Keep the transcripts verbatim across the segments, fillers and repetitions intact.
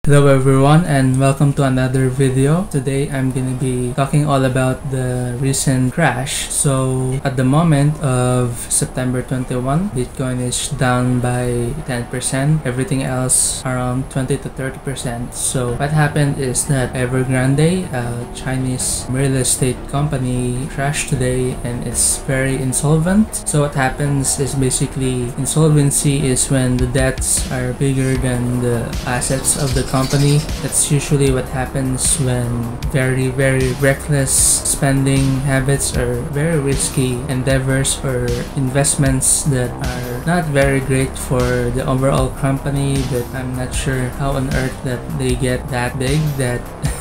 Hello everyone and welcome to another video. Today I'm gonna be talking all about the recent crash. So at the moment of September twenty-first, Bitcoin is down by ten percent, everything else around twenty to thirty percent. So what happened is that Evergrande, a Chinese real estate company, crashed today and it's very insolvent. So what happens is basically insolvency is when the debts are bigger than the assets of the company. That's usually what happens when very very reckless spending habits or very risky endeavors or investments that are not very great for the overall company, but I'm not sure how on earth that they get that big that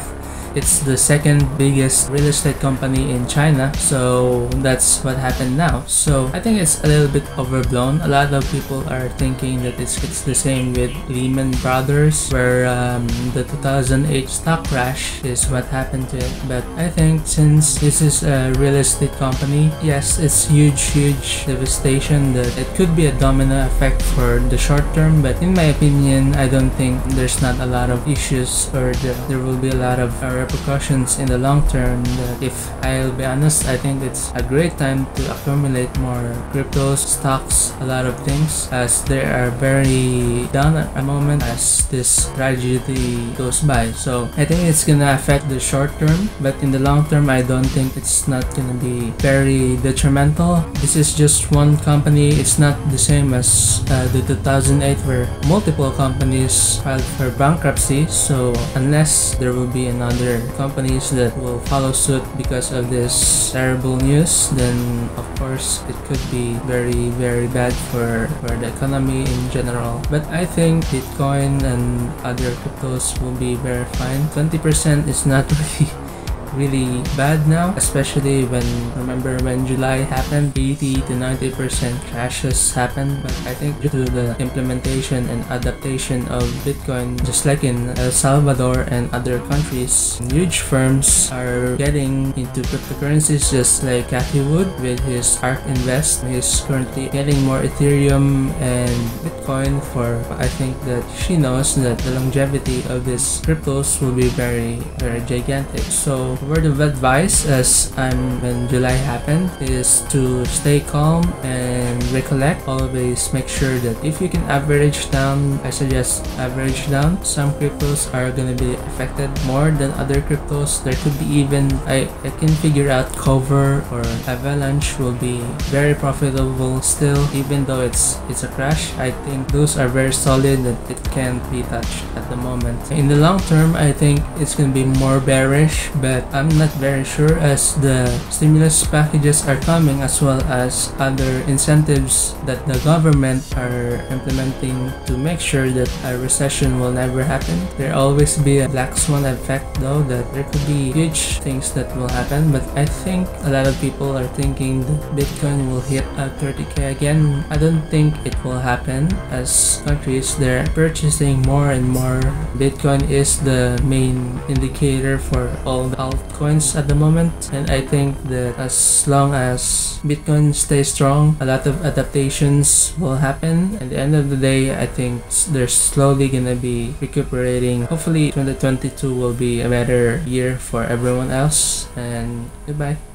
it's the second biggest real estate company in China. So that's what happened now. So I think it's a little bit overblown. A lot of people are thinking that it's, it's the same with Lehman Brothers, where um, the two thousand eight stock crash is what happened to it. But I think since this is a real estate company, yes, it's huge huge devastation that it could be a domino effect for the short term, but in my opinion I don't think there's not a lot of issues or the, there will be a lot of uh, repercussions in the long term. That if I'll be honest, I think it's a great time to accumulate more cryptos, stocks, a lot of things, as they are very down at the moment as this tragedy goes by. So I think it's gonna affect the short term, but in the long term I don't think it's not gonna be very detrimental. This is just one company. It's not the same as uh, the two thousand eight where multiple companies filed for bankruptcy. So unless there will be another companies that will follow suit because of this terrible news, then of course it could be very very bad for, for the economy in general. But I think Bitcoin and other cryptos will be very fine. twenty percent is not really really bad now, especially when remember when July happened, eighty to ninety percent crashes happened. But I think due to the implementation and adaptation of Bitcoin, just like in El Salvador and other countries, huge firms are getting into cryptocurrencies, just like Cathie Wood with his ARK Invest. He's currently getting more Ethereum and Bitcoin for I think that she knows that the longevity of these cryptos will be very very gigantic. So word of advice as I'm when July happened is to stay calm and recollect. Always make sure that if you can average down, I suggest average down. Some cryptos are gonna be affected more than other cryptos. There could be even I, I can figure out Cover or Avalanche will be very profitable still, even though it's it's a crash. I think those are very solid that it can't be touched at the moment. In the long term I think it's gonna be more bearish, but I'm not very sure as the stimulus packages are coming, as well as other incentives that the government are implementing to make sure that a recession will never happen. There always be a black swan effect though, that there could be huge things that will happen. But I think a lot of people are thinking that Bitcoin will hit uh, thirty K again. I don't think it will happen, as countries they're purchasing more and more. Bitcoin is the main indicator for all the altcoins at the moment, and I think that as long as Bitcoin stays strong, a lot of adaptations will happen. At the end of the day, I think they're slowly gonna be recuperating. Hopefully twenty twenty-two will be a better year for everyone else, and goodbye.